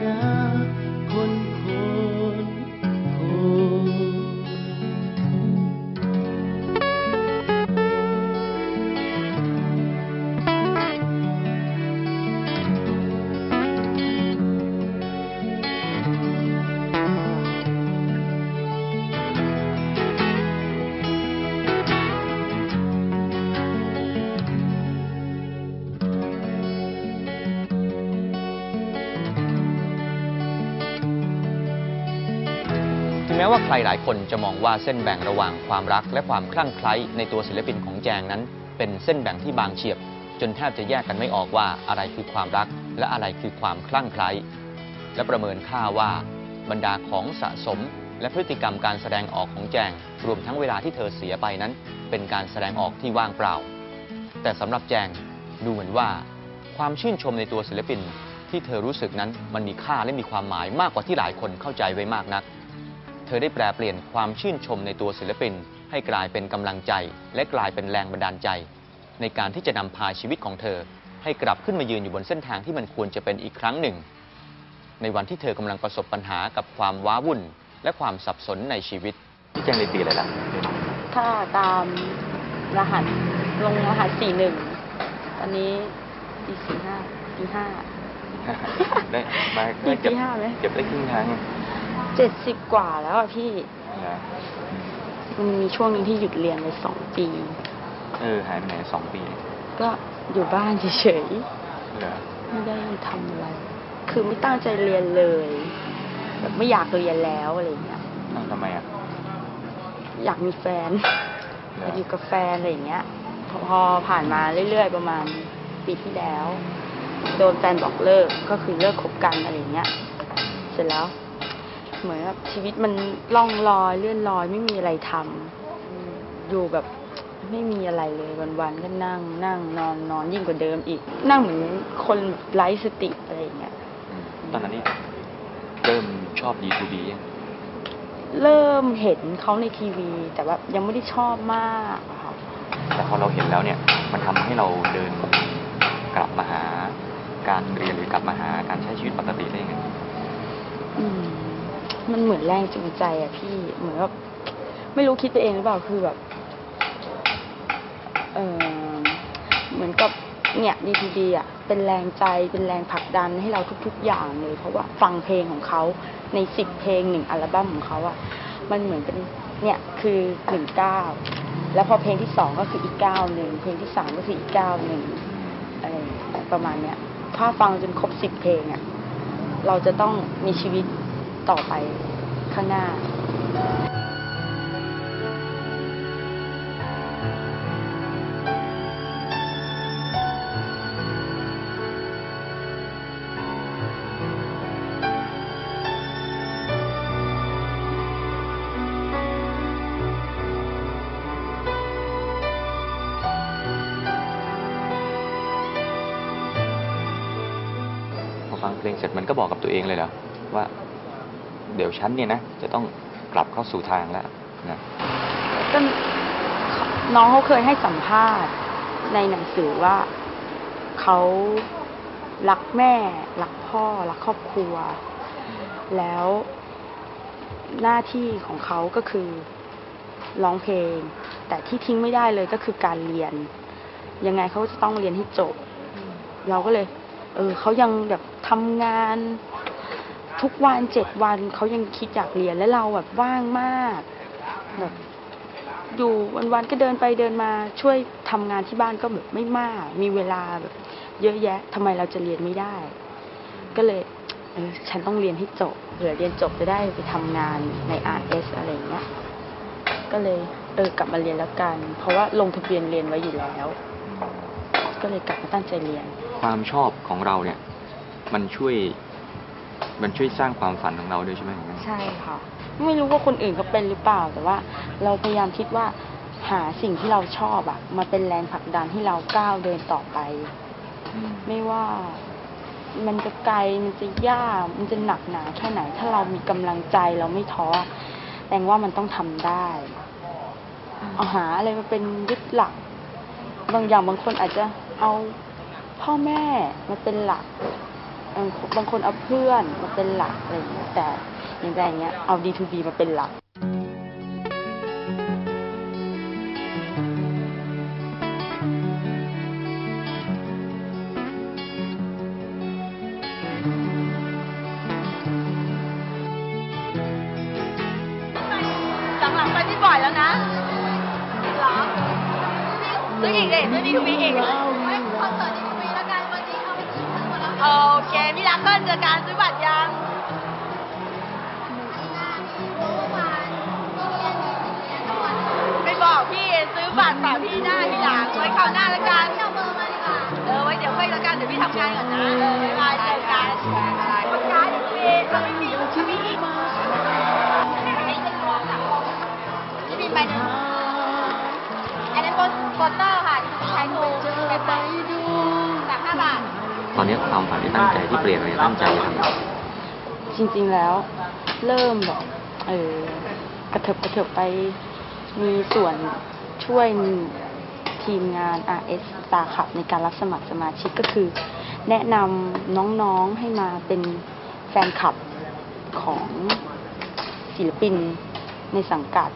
รักคนคนถึงแม้ว่าใครหลายคนจะมองว่าเส้นแบ่งระหว่างความรักและความคลั่งไคล้ในตัวศิลปินของแจงนั้นเป็นเส้นแบ่งที่บางเฉียบจนแทบจะแยกกันไม่ออกว่าอะไรคือความรักและอะไรคือความคลั่งไคล้และประเมินค่าว่าบรรดาของสะสมและพฤติกรรมการแสดงออกของแจงรวมทั้งเวลาที่เธอเสียไปนั้นเป็นการแสดงออกที่ว่างเปล่าแต่สำหรับแจงดูเหมือนว่าความชื่นชมในตัวศิลปินที่เธอรู้สึกนั้นมันมีค่าและมีความหมายมากกว่าที่หลายคนเข้าใจไว้มากนักเธอได้แปลเปลี่ยนความชื่นชมในตัวศิลปินให้กลายเป็นกำลังใจและกลายเป็นแรงบันดาลใจในการที่จะนำพาชีวิตของเธอให้กลับขึ้นมายืนอยู่บนเส้นทางที่มันควรจะเป็นอีกครั้งหนึ่งในวันที่เธอกำลังประสบปัญหากับความว้าวุ่นและความสับสนในชีวิตที่แจ้งในปีอะไรล่ะถ้าตามรหัสลงรหัส41ตอนนี้ปี45 ได้มาปี5ไหมเก็บได้ครึ่งทาง 70 กว่าแล้วอ่ะพี่มันมีช่วงนึงที่หยุดเรียนไป2 ปีหายไปไหน2 ปีก็อยู่บ้านเฉยๆไม่ได้ทำอะไรคือไม่ตั้งใจเรียนเลยแบบไม่อยากเรียนแล้วอะไรอย่างเงี้ยทำไมอ่ะอยากมีแฟนอยากอยู่กับแฟนอะไรอย่างเงี้ยพอผ่านมาเรื่อยๆประมาณปีที่แล้วโดนแฟนบอกเลิกก็คือเลิกคบกันอะไรอย่างเงี้ยเสร็จแล้วเหมือนแบบชีวิตมันล่องลอยเลื่อนลอยไม่มีอะไรทำอยู่แบบไม่มีอะไรเลยวันๆก็นั่งนอนยิ่งกว่าเดิมอีกนั่งเหมือนคนไร้สติอะไรอย่างเงี้ยตอนนั้นนี่เริ่มชอบ D2B ยังเริ่มเห็นเขาในทีวีแต่ว่ายังไม่ได้ชอบมากค่ะแต่พอเราเห็นแล้วเนี่ยมันทำให้เราเดินกลับมาหาการเรียนหรือกลับมาหาการใช้ชีวิตปกติได้ยังไงมันเหมือนแรงจูงใจอะพี่เหมือนว่าไม่รู้คิดไปเองหรือเปล่าคือแบบเหมือนกับเนี่ยD2Bอะเป็นแรงใจเป็นแรงผลักดันให้เราทุกๆอย่างเลยเพราะว่าฟังเพลงของเขาใน10 เพลง1 อัลบั้มของเขาอะมันเหมือนเป็นเนี่ยคือ19แล้วพอเพลงที่2ก็คืออีก9 เพลงที่3ก็คืออีก9อะไรประมาณเนี้ยถ้าฟังจนครบ10 เพลงอะเราจะต้องมีชีวิตต่อไปข้างหน้าฟังเพลงเสร็จมันก็บอกกับตัวเองเลยเหรอว่าเดี๋ยวฉันเนี่ยนะจะต้องกลับเข้าสู่ทางแล้วนะก็น้องเขาเคยให้สัมภาษณ์ในหนังสือว่าเขารักแม่รักพ่อรักครอบครัวแล้วหน้าที่ของเขาก็คือร้องเพลงแต่ที่ทิ้งไม่ได้เลยก็คือการเรียนยังไงเขาจะต้องเรียนให้จบเราก็เลยเขายังแบบทำงานทุกวัน7 วันเขายังคิดอยากเรียนและเราแบบว่างมากแบบอยู่วันๆก็เดินไปเดินมาช่วยทำงานที่บ้านก็แบบไม่มากมีเวลาแบบเยอะแยะทำไมเราจะเรียนไม่ได้ก็เลยฉันต้องเรียนให้จบเผื่อเรียนจบจะได้ไปทำงานใน RS อะไรอย่างเงี้ยก็เลยกลับมาเรียนแล้วกันเพราะว่าลงทะเบียนเรียนไว้อยู่แล้วก็เลยกลับมาตั้งใจเรียนความชอบของเราเนี่ยมันช่วยสร้างความฝันของเราด้วยใช่ไหมใช่ค่ะไม่รู้ว่าคนอื่นเขาเป็นหรือเปล่าแต่ว่าเราพยายามคิดว่าหาสิ่งที่เราชอบอะมาเป็นแรงผลักดันให้เราก้าวเดินต่อไปไม่ว่ามันจะไกลมันจะยากมันจะหนักหนาแค่ไหนถ้าเรามีกำลังใจเราไม่ท้อแปลว่ามันต้องทำได้เอาหาอะไรมาเป็นยึดหลักบางอย่างบางคนอาจจะเอาพ่อแม่มาเป็นหลักบางคนเอาเพื่อนมาเป็นหลักอะไรอย่างเงี้ยแต่อย่างไรอย่างเงี้ยเอา D2B มาเป็นหลักหลังๆไปไม่บ่อยแล้วนะหรอซื้ออีกเลยซื้อD2Bอีกไม่คอนเสิร์ตD2Bแล้วกันวันนี้เอาไปซื้อหมดแล้วโอเคพี่รักก็เจอการซื้อบัตรยังไม่บอกพี่ซื้อบัตรฝากพี่หน้าพี่หลังไว้คราวหน้าแล้วกันเอาเบอร์มาดีกว่าไว้เดี๋ยวค่อยแล้วกันเดี๋ยวพี่ทำงานก่อนนะบ๊ายบายเจอกันคนค้าD2Bเราไม่มีจะมีอีกที่บินไปนึงอันนั้นโปสเตอร์ค่ะที่ใช้โทรเก็บไปจาก5 บาทตอนนี้ความฝันที่ตั้งใจที่เปลี่ยนเลยตั้งใจจะทำอะไรจริงๆแล้วเริ่มแบบกระเถิบไปมีส่วนช่วยทีมงาน RS Star Club ในการรับสมัครสมาชิกก็คือ แนะนำน้องๆให้มาเป็นแฟนคลับของศิลปินในสังกัด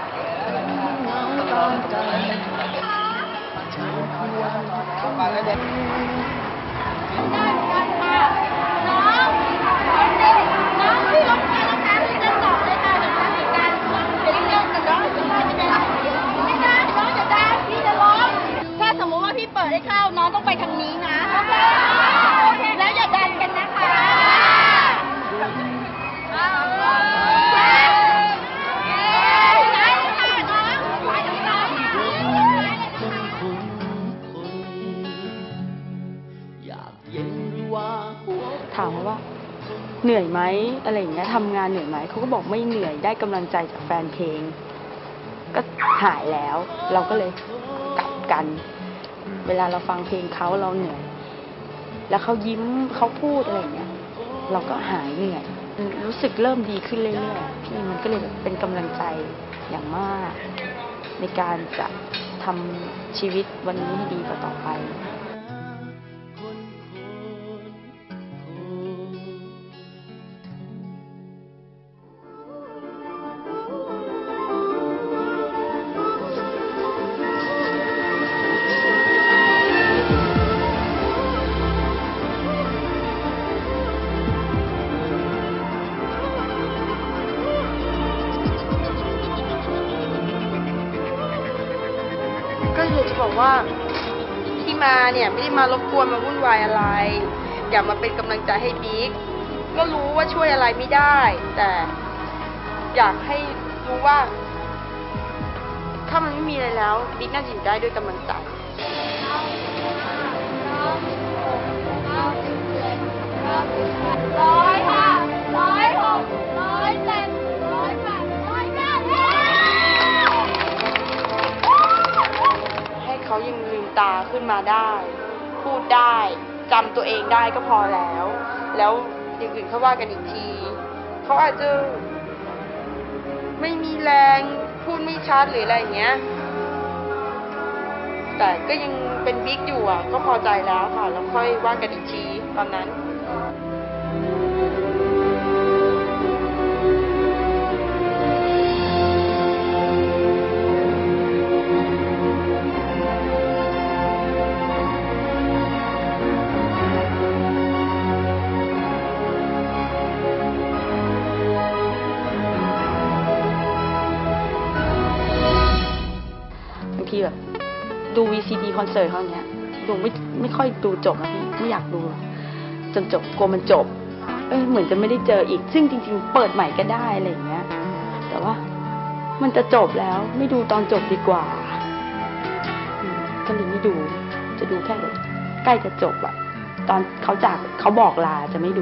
ถ้าสมมติว่าพี่เปิดให้เข้าน้องต้องไปทางนี้นะแล้วอย่าดันกันนะคะถามว่าเหนื่อยไหมอะไรอย่างเงี้ยทำงานเหนื่อยไหมเขาก็บอกไม่เหนื่อยได้กำลังใจจากแฟนเพลงก็หายแล้วเราก็เลยกลับกันเวลาเราฟังเพลงเขาเราเหนื่อยแล้วเขายิ้มเขาพูดอะไรอย่างเงี้ยเราก็หายเหนื่อยรู้สึกเริ่มดีขึ้นเรื่อยๆพี่มันก็เลยแบบเป็นกำลังใจอย่างมากในการจะทำชีวิตวันนี้ให้ดีกว่าต่อไปก็อยากจะบอกว่าที่มาเนี่ยไม่ได้มารบกวนมาวุ่นวายอะไรอยากมาเป็นกำลังใจให้บิ๊กก็รู้ว่าช่วยอะไรไม่ได้ แต่อยากให้รู้ว่าถ้ามันไม่มีอะไรแล้วบิ๊กน่าจะอยู่ได้ด้วยกำลังใจเขายังลืมตาขึ้นมาได้ พูดได้จำตัวเองได้ก็พอแล้วอย่างอื่นเขาว่ากันอีกทีเขาอาจจะไม่มีแรงพูดไม่ชัดหรืออะไรอย่างเงี้ยแต่ก็ยังเป็นบิ๊กอยู่อ่ะก็พอใจแล้วค่ะแล้วค่อยว่ากันอีกทีตอนนั้นทีแบบดู VCD คอนเสิร์ตเขาอย่างเงี้ยดูไม่ค่อยดูจบนะพี่ไม่อยากดูจนจบกลัวมันจบเหมือนจะไม่ได้เจออีกซึ่งจริงๆเปิดใหม่ก็ได้อะไรอย่างเงี้ยแต่ว่ามันจะจบแล้วไม่ดูตอนจบดีกว่าก็เลยไม่ดูจะดูแค่แบบใกล้จะจบอะตอนเขาบอกลาจะไม่ดู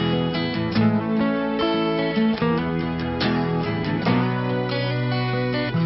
พ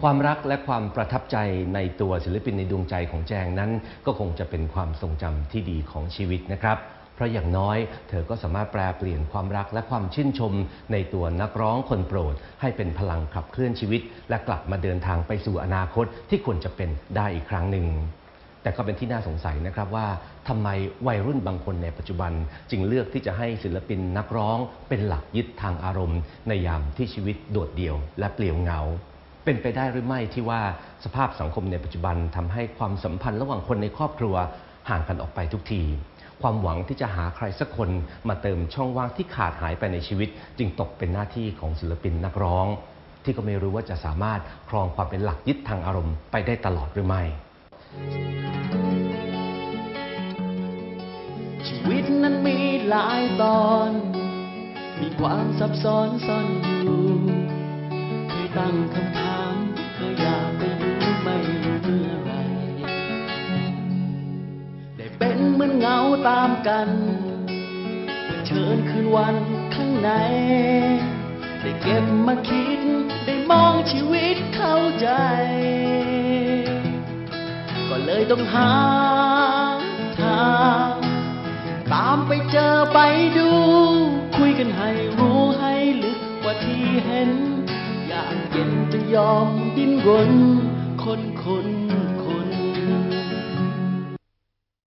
ความรักและความประทับใจในตัวศิลปินในดวงใจของแจงนั้นก็คงจะเป็นความทรงจำที่ดีของชีวิตนะครับเพราะอย่างน้อยเธอก็สามารถแปลเปลี่ยนความรักและความชื่นชมในตัวนักร้องคนโปรดให้เป็นพลังขับเคลื่อนชีวิตและกลับมาเดินทางไปสู่อนาคตที่ควรจะเป็นได้อีกครั้งหนึ่งแต่ก็เป็นที่น่าสงสัยนะครับว่าทำไมวัยรุ่นบางคนในปัจจุบันจึงเลือกที่จะให้ศิลปินนักร้องเป็นหลักยึดทางอารมณ์ในยามที่ชีวิตโดดเดี่ยวและเปลี่ยวเหงาเป็นไปได้หรือไม่ที่ว่าสภาพสังคมในปัจจุบันทำให้ความสัมพันธ์ระหว่างคนในครอบครัวห่างกันออกไปทุกทีความหวังที่จะหาใครสักคนมาเติมช่องว่างที่ขาดหายไปในชีวิตจึงตกเป็นหน้าที่ของศิลปินนักร้องที่ก็ไม่รู้ว่าจะสามารถครองความเป็นหลักยึดทางอารมณ์ไปได้ตลอดหรือไม่ชีวิตนั้นมีหลายตอน มีความซับซ้อนซ่อนอยู่ เคยตั้งคำถามเคยอยากไปดูไม่รู้เมื่อไรได้เป็นเหมือนเงาตามกันเผชิญคืนวันข้างในได้เก็บมาคิดได้มองชีวิตเข้าใจก็เลยต้องหาทางตามไปเจอไปดูคุยกันให้รู้ให้ลึกกว่าที่เห็นอยากเย็นจะยอมดิ้นรนคน